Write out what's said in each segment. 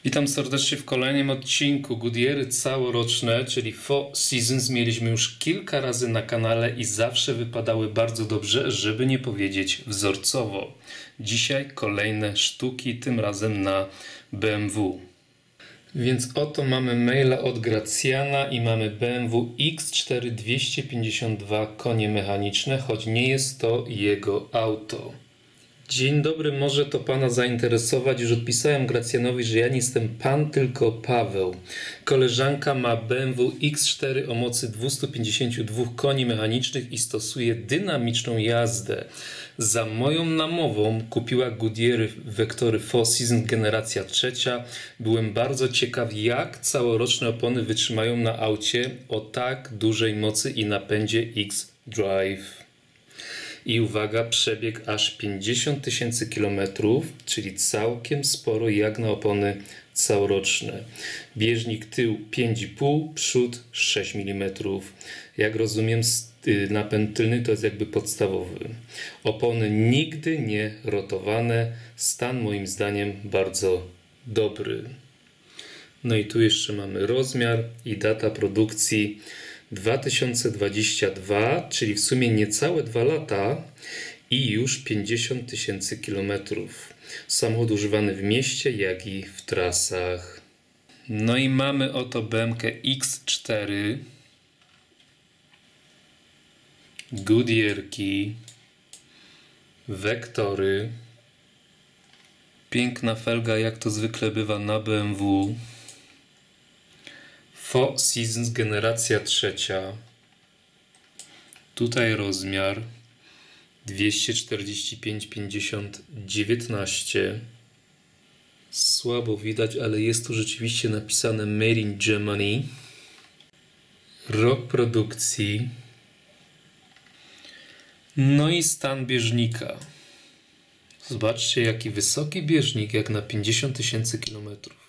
Witam serdecznie w kolejnym odcinku. Goodyeary całoroczne, czyli Four Seasons, mieliśmy już kilka razy na kanale i zawsze wypadały bardzo dobrze, żeby nie powiedzieć wzorcowo. Dzisiaj kolejne sztuki, tym razem na BMW. Więc oto mamy maila od Gracjana i mamy BMW X4 252 konie mechaniczne, choć nie jest to jego auto. Dzień dobry, może to Pana zainteresować. Już odpisałem Gracjanowi, że ja nie jestem Pan, tylko Paweł. Koleżanka ma BMW X4 o mocy 252 koni mechanicznych i stosuje dynamiczną jazdę. Za moją namową kupiła Goodyear Vectory Four Seasons generacja trzecia. Byłem bardzo ciekaw, jak całoroczne opony wytrzymają na aucie o tak dużej mocy i napędzie X-Drive. I uwaga, przebieg aż 50 000 kilometrów, czyli całkiem sporo jak na opony całoroczne. Bieżnik tył 5,5, przód 6 mm. Jak rozumiem, napęd tylny to jest jakby podstawowy. Opony nigdy nie rotowane. Stan moim zdaniem bardzo dobry. No i tu jeszcze mamy rozmiar i data produkcji 2022, czyli w sumie niecałe 2 lata i już 50 000 kilometrów. Samochód używany w mieście, jak i w trasach. No i mamy oto BMW X4, Goodyearki, Vectory, piękna felga, jak to zwykle bywa na BMW. Four Seasons generacja trzecia. Tutaj rozmiar 245/50/19. Słabo widać, ale jest tu rzeczywiście napisane Made in Germany. Rok produkcji. No i stan bieżnika. Zobaczcie, jaki wysoki bieżnik, jak na 50 000 kilometrów.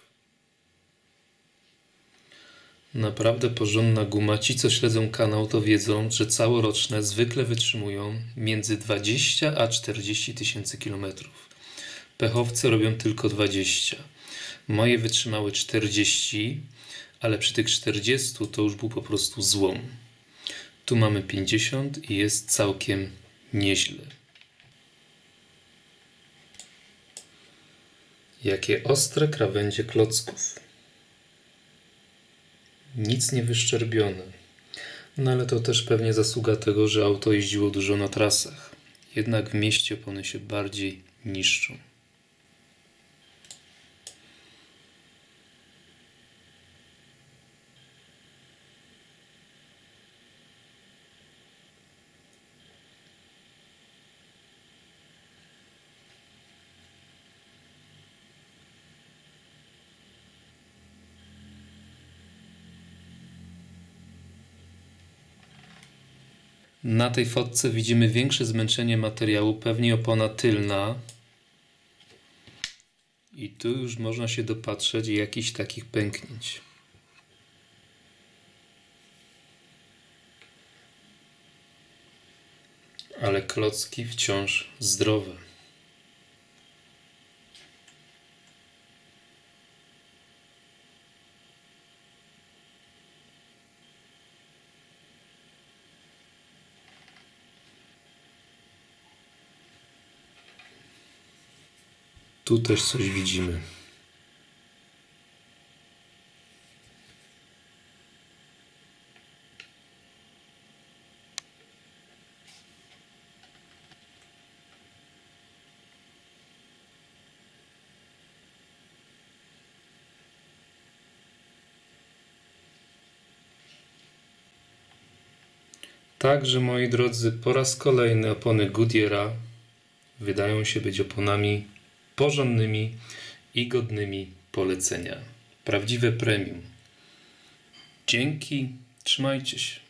Naprawdę porządna guma. Ci, co śledzą kanał, to wiedzą, że całoroczne zwykle wytrzymują między 20 a 40 000 kilometrów. Pechowcy robią tylko 20. Moje wytrzymały 40, ale przy tych 40 to już był po prostu złom. Tu mamy 50 i jest całkiem nieźle. Jakie ostre krawędzie klocków. Nic nie wyszczerbione. No ale to też pewnie zasługa tego, że auto jeździło dużo na trasach. Jednak w mieście opony się bardziej niszczą. Na tej fotce widzimy większe zmęczenie materiału, pewnie opona tylna. I tu już można się dopatrzeć jakichś takich pęknięć. Ale klocki wciąż zdrowe. Tu też coś widzimy. Także, moi drodzy, po raz kolejny opony Goodyeara wydają się być oponami porządnymi i godnymi polecenia. Prawdziwe premium. Dzięki, trzymajcie się.